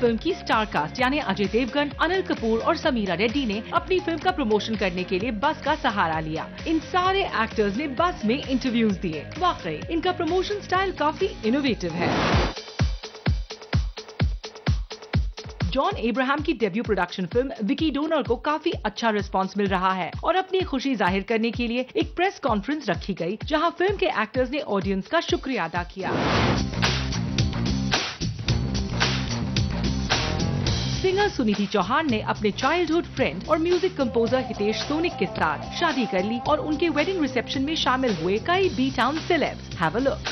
Film की star cast यानी अजय देवगन, अनिल कपूर और समीरा रेड्डी ने अपनी फिल्म का प्रमोशन करने के लिए बस का सहारा लिया। इन सारे एक्टर्स ने बस में इंटरव्यूज दिए। वाकई इनका प्रमोशन स्टाइल काफी इनोवेटिव है। जॉन अब्राहम की debut production film Vicky Donor को काफी अच्छा रिस्पांस मिल रहा है और अपनी खुशी जाहिर करने के लिए एक प्रेस कॉन्फ्रेंस रखी गई, जहां फिल्म के एक्टर्स ने ऑडियंस का शुक्रिया अदा किया। सिंगर सुनिधि चौहान ने अपने चाइल्डहुड फ्रेंड और म्यूजिक कंपोजर हितेश सोनिक के साथ शादी कर ली और उनके वेडिंग रिसेप्शन में शामिल हुए कई B town celebs. Have a look.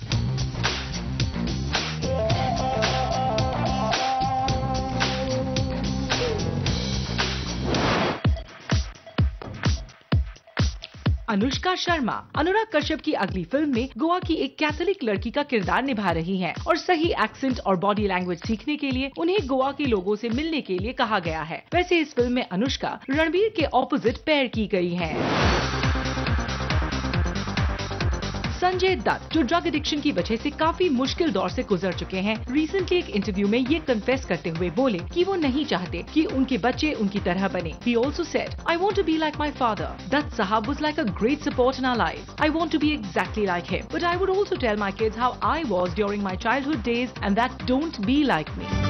Anushka Sharma Anurag Kashyap की अगली फिल्म में गोवा की एक कैथोलिक लड़की का किरदार निभा रही हैं और सही एक्सेंट और बॉडी लैंग्वेज सीखने के लिए उन्हें गोवा के लोगों से मिलने के लिए कहा गया है। वैसे इस फिल्म में अनुष्का रणबीर के ऑपोजिट पेयर की गई हैं। संजय दत्त, जो ड्रग एडिक्शन की वजह से काफी मुश्किल दौर से गुजर चुके हैं, रिसेंटली एक इंटरव्यू में ये कन्फेस करते हुए बोले कि वो नहीं चाहते कि उनके बच्चे उनकी तरह बने। He also said, "I want to be like my father. Dutt Sahab was like a great support in our life. I want to be exactly like him. But I would also tell my kids how I was during my childhood days and that don't be like me."